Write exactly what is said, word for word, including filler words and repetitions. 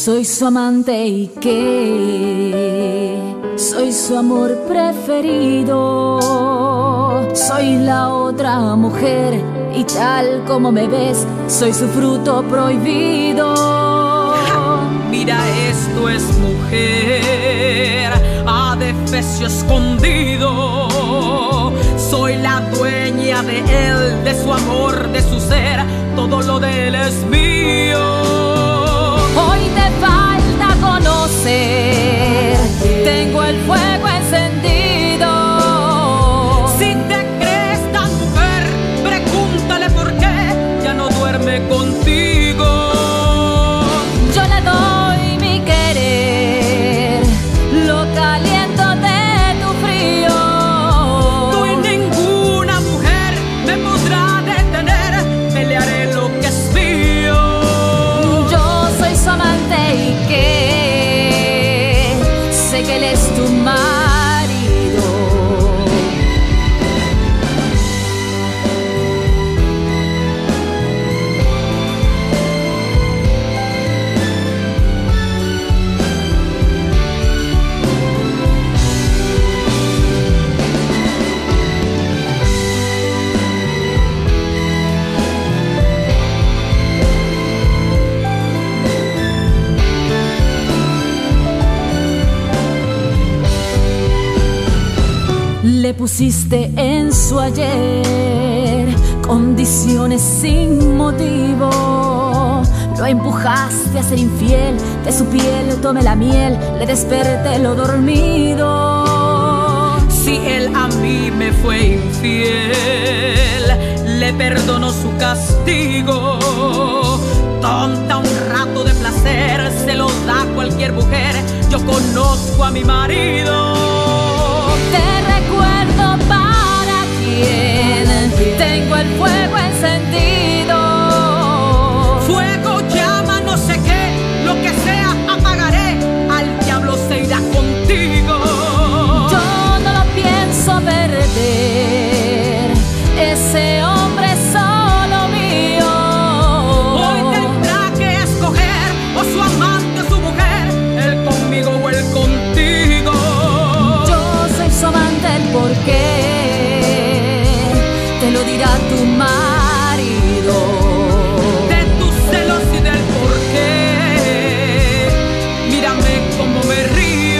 Soy su amante y qué, soy su amor preferido. Soy la otra mujer y tal como me ves, soy su fruto prohibido. Ja, mira, esto es mujer, adefesio escondido. Soy la dueña de él, de su amor, de su ser, todo lo de él es mío. Hoy te falta conocer, tengo el fuego encendido. Si te crees tan mujer, pregúntale por qué ya no duerme contigo. Yo le doy mi querer, lo caliento de tu frío. Tú y ninguna mujer me podrá detener, pelearé lo que es mío. Yo soy su amante y que sé que él es tu marido. Le pusiste en su ayer condiciones sin motivo. Lo empujaste a ser infiel, de su piel tomé la miel, le desperté lo dormido. Si él a mí me fue infiel, le perdono su castigo. Tonta, un rato de placer se lo da cualquier mujer. Yo conozco a mi marido. Te recuerdo para quién tengo el fuego encendido. Fuego, llama, no sé qué, lo que sea apagaré. Al diablo se irá contigo. Yo no lo pienso perder, ese hombre es solo mío. Hoy tendrá que escoger o su amante o su mujer, él conmigo o él contigo. Yo soy su amante, el porqué te lo dirá tu marido. De tus celos y del porqué, mírame como me río.